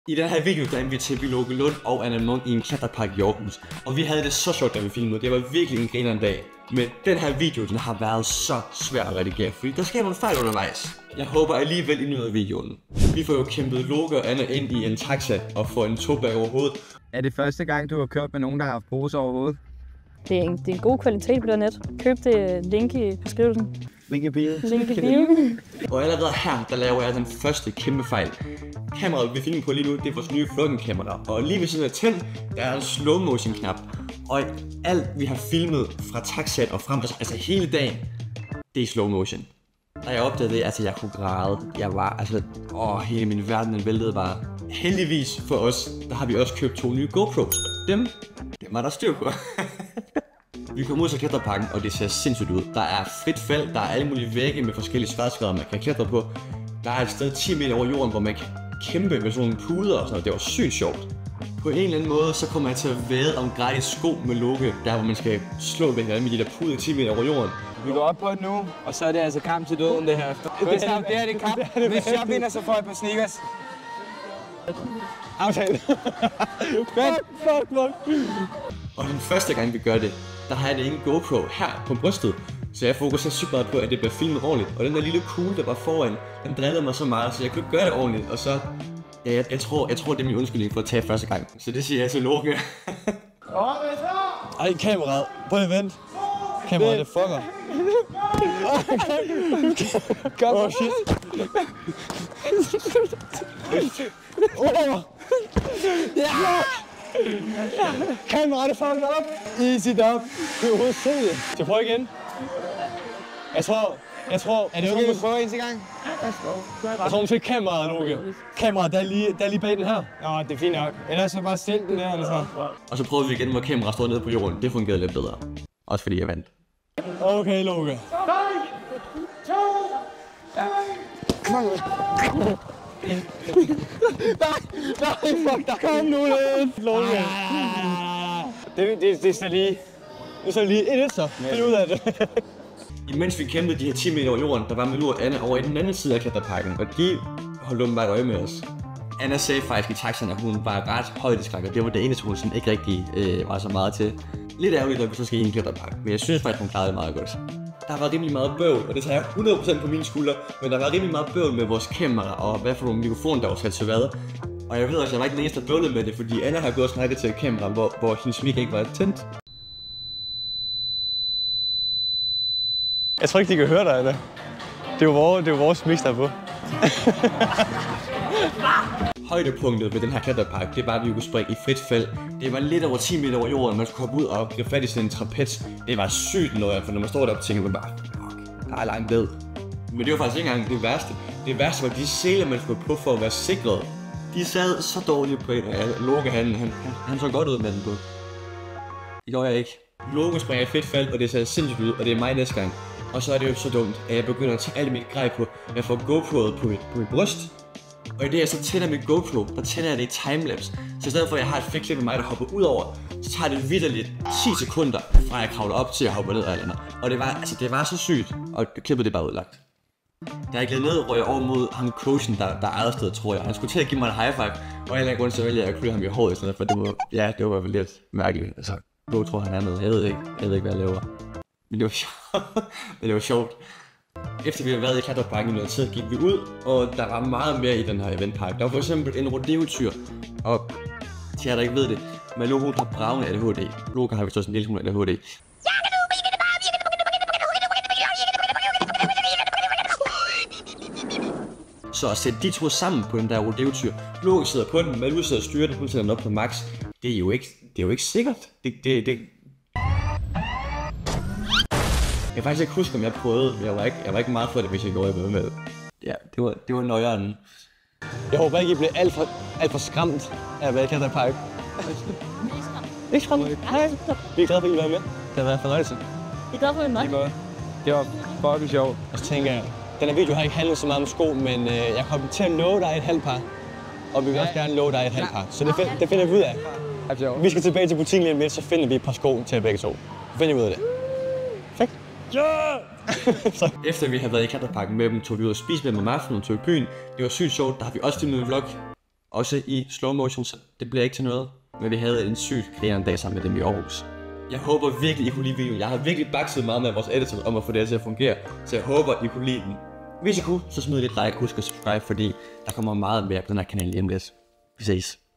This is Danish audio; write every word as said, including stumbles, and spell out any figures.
I den her video, der inviterer vi Loke Lund og Anna Munk i en klatrepark i Aarhus. Og vi havde det så sjovt, da vi filmede. Det var virkelig en grineren dag. Men den her video, den har været så svær at redigere, fordi der sker nogle fejl undervejs. Jeg håber alligevel, I nyder videoen. Vi får jo kæmpet Loke og Anna ind i en taxa og får en tobag over hovedet. Er det første gang, du har kørt med nogen, der har haft pose over hovedet? Det er en, det er en god kvalitet på det net. Køb det link i beskrivelsen. Link i bilen. Link i bilen. Og allerede her, der laver jeg den første kæmpe fejl. Kameraet, vi filmer på lige nu, det er vores nye vloggen-kamera. Og lige ved siden af tænd, der er en slow motion knap. Og alt vi har filmet fra taxaet og frem, altså, altså hele dagen, det er slow motion. Da jeg opdagede det, altså jeg kunne græde. Jeg var, altså, åh, hele min verden den væltede bare. Heldigvis for os, der har vi også købt to nye GoPros. Dem, dem er der styr på. Vi kommer ud til klatreparken, og det ser sindssygt ud. Der er frit felt, der er alle mulige vægge med forskellige sværdsgrader, man kan klatre på. Der er et sted ti meter over jorden, hvor man kan kæmpe med sådan nogle puder og sådan noget. Det var sygt sjovt. På en eller anden måde, så kommer jeg til at væde om gratis sko med Loke, der hvor man skal slå ved hinanden med de der puder ti meter over jorden. Vi går op på det nu, og så er det altså kamp til døden, det her. Det, det, det, det er det kamp. Hvis jeg vinder, så får jeg på sneakers. Aftale. fuck, fuck, fuck. Og den første gang vi gør det, der har jeg det ingen GoPro her på brystet. Så jeg fokuserer super meget på, at det bliver filmet ordentligt. Og den der lille kugle, der var foran, den drillede mig så meget, så jeg kunne ikke gøre det ordentligt. Og så, ja, jeg, jeg, tror, jeg tror, det er min undskyldning for at tage første gang. Så det siger jeg til Loke. Ej, kameraet. Prøv at vente. Kameraet, det fucker. Kom. Oh shit. Oh. Ja! Kameraet, det fucker op. Easy up. Du er overhovedet se det. Skal jeg prøve igen? Jeg tror, jeg tror... Er det okay, hvis vi prøver en til gang? Jeg tror måske kameraet, Loke. Kameraet, der er lige, der er lige bag den her. Nå, det er fint nok. Ellers så bare stille den der, eller så. Og så prøvede vi igen, hvor kameraet står nede på jorden. Det fungerede lidt bedre. Også fordi jeg vandt. Okay, Loke. Kom nu. Nej, nej, fuck dig. Kom nu lidt, Loke. Det, det, det er lige... Det er lige et et så. Find ud af det. Imens vi kæmpede de her ti meter over jorden, der var Malou og Anna over i den anden side af klatreparken, og de holdt åbenbart øje med os. Anna sagde faktisk i taxaen, at hun var ret højdeskræk, og det var det eneste, hun sådan ikke rigtig øh, var så meget til. Lidt ærgerligt, at vi så skal i en klatrepark, men jeg synes faktisk, hun klarede det meget godt. Der var rimelig meget bøvl, og det tager jeg hundrede procent på mine skuldre, men der var rimelig meget bøvl med vores kamera, og hvad for nogle mikrofoner, der var sat til hvad. Og jeg ved også, at jeg var ikke den eneste, der bøvlede med det, fordi Anna har gået og snakket til kamera, hvor, hvor hendes mic ikke var tændt. Jeg tror ikke, de kan høre dig, eller? Det er jo vores, det er jo vores mix, der er på. Højdepunktet ved den her klatrepark, det var, at vi kunne springe i frit felt. Det var lidt over ti meter over jorden, man skulle komme ud og gribe fat i sådan en trapez. Det var sygt noget, for når man står deroppe, tænker man bare, fuck, der er langt ned. Men det var faktisk ikke engang det værste. Det værste var de seler, man skulle på for at være sikret. De sad så dårligt på en, og Loke, han, han, han så godt ud med den på. Det gjorde jeg ikke. Loke springer i frit felt, og det ser sindssygt ud, og det er mig næste gang. Og så er det jo så dumt, at jeg begynder at tage alt mit grej på. Jeg får GoPro'et på mit, på mit bryst. Og i det jeg så tænder mit GoPro, der tænder jeg det i timelapse. Så i stedet for at jeg har et fedt klip med mig, der hopper ud over, så tager det vitterligt ti sekunder, fra jeg kravler op til jeg hopper ned og alt andet. Og det var, altså, det var så sygt, og klippet det bare udlagt. Da jeg gled ned, røg jeg over mod ham coachen, der, der ejede stedet, tror jeg. Han skulle til at give mig en high five, og en eller anden grund så vælger jeg at klø ham i håret i stedet for det var, ja, det var vel lidt mærkeligt. Altså, jeg tror han er med. Jeg ved ikke, jeg ved ikke hvad jeg laver. Men det var sjovt. Men det var sjovt. Efter vi havde været i klatreparken i noget tid, gik vi ud, og der var meget mere i den her eventpark. Der var for eksempel en rodeo-tyr, og til jer der ikke ved det, Malou hun har bravende A D H D. Loke har vist også en lille smule A D H D. Så at sætte de to sammen på den der rodeo-tyr, Loke sidder på den, Malou sidder og styrer den, hun sætter den op på max. Det er jo ikke, det er jo ikke sikkert. Det, det, det, Jeg kan faktisk ikke huske, om jeg prøvede. Jeg var ikke, jeg var ikke meget for det, hvis jeg gjorde det med. Ja, det var, det var nøjeren. Jeg håber ikke, I bliver alt for, alt for skræmt af at være i klatrepark. Ikke skræmt? Nej. Vi er glade for, at I var med. Det har været en fornøjelse. I er glade for, at I var med? Det var fucking sjovt. Og så tænker jeg, den her video har ikke handlet så meget om sko, men øh, jeg kommer til at love dig et halvt par. Og vi vil også gerne love dig et halvt par. Så det, det finder vi ud af. Vi skal tilbage til butikken lige lidt, så finder vi et par sko til begge to. Så finder vi ud af det. Fedt. Ja! Efter vi havde været i klatreparken med dem, tog vi ud og spise med dem om aftenen og tog i byen. Det var sygt sjovt, der har vi også filmet en vlog. Også i slow motion, så det bliver ikke til noget. Men vi havde en sygt kreerende dag sammen med dem i Aarhus. Jeg håber virkelig, I kunne lide videoen. Jeg har virkelig bakset meget med vores editor om at få det her til at fungere. Så jeg håber, I kunne lide den. Hvis I kunne, så smid lidt like, husk at subscribe, fordi der kommer meget mere på den her kanal lige om lidt. Vi ses.